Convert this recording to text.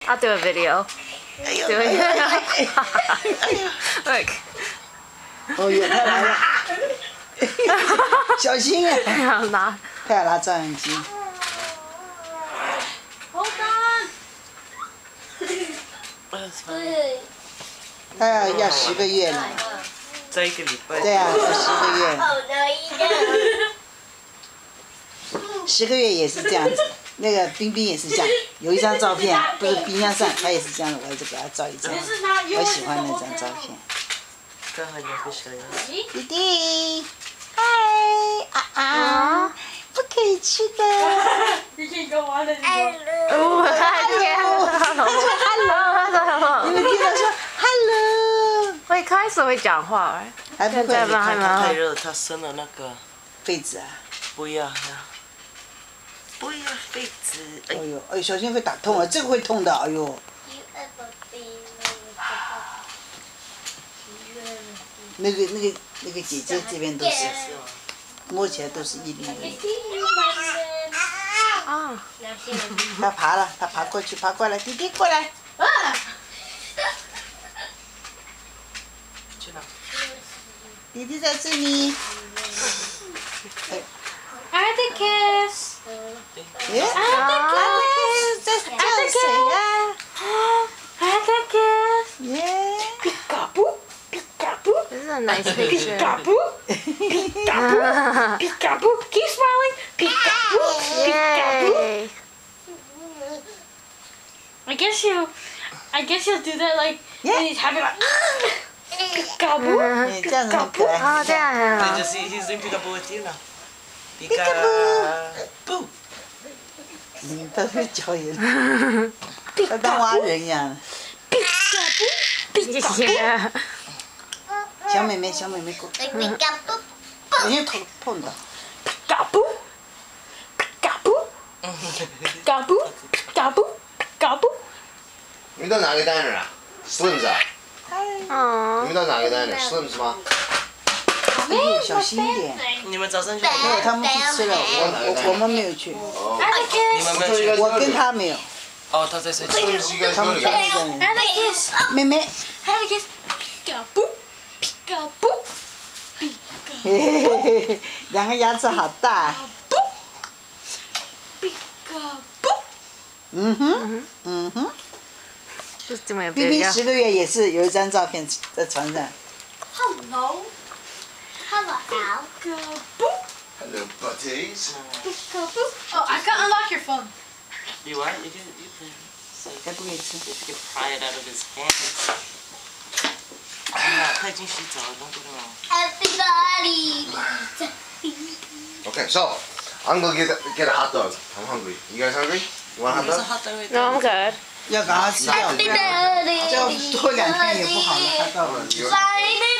I'll do a video. Do it. Look. 哦哟，他来了，小心啊！ 拿。 他要拿照相机。 Hold on. 他要10个月了。 再1个礼拜。 对啊，要10个月了。10个月也是这样子。那个冰冰也是这样，有一张照片，不是冰箱上，他也是这样的，我就给他照一张，我喜欢那张照片。弟弟，嗨，不可以吃的。 You can go on and Oh, hello. 你们听到说 hello？ 会开始会讲话哎。 还不会， 太热，他生了那个痱子啊。 不要，不要痱子。 哎呦，哎，小心会打痛啊，这个会痛的，哎呦。那个姐姐这边都是，摸起来都是一粒粒。 啊。 他爬了，他爬过去，爬过来，弟弟过来。 去哪？ 弟弟在这里。 I had to kiss. 哎，这是叫谁呀？ I had to kiss. 耶！ Peekaboo. Peekaboo. This is a nice picture. Peekaboo. Peekaboo. Peekaboo. Keep smiling. Peekaboo. Peekaboo. Yay. I guess you'll do that like when he's happy like peekaboo. 哎，这样子很可爱。 啊，这样很好。 He's doing peekaboo with you now. Peekaboo. 他会教人，他当蛙人一样。 Yeah. 小妹妹过，我先头碰到。 Peekaboo. Peekaboo. Peekaboo. Peekaboo. Peekaboo. 你们到哪个 diner 啊 ？Slims 啊？你哦。 们到哪个 diner？Slims 吗？ 哎，小心一点。 你们早上去？ 对，他们去吃了，我们没有去。 你们没有去？ 我跟他没有。 哦，他在睡觉。 Slims you guys 他 go 们在 together? 那 I had to kiss. 妹妹， I had to kiss. Peekaboo. Peekaboo. 嘿嘿嘿嘿，两个牙齿好大。 Peekaboo. 嗯哼。 就是这么有冰冰10个月也是有一张照片在床上。 Hello. Hello. Peekaboo. Hello, buddies. Peekaboo. Oh, I can't unlock your phone. You what? You can. 还不可以吃。 You can pry it out of his hands. 他已经洗澡了，don't do that. Everybody. Okay, so I'm gonna get a hot dog. I'm hungry. You guys hungry? You want a hot There's a dog? hot dog right No, I'm there. good. 要赶快吃掉，这样多2天也不好了，他到了。 You- Sign